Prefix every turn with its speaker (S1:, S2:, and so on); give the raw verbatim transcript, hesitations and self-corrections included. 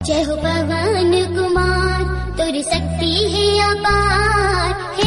S1: जय हो पवन कुमार, तुर शक्ति है अपार, हे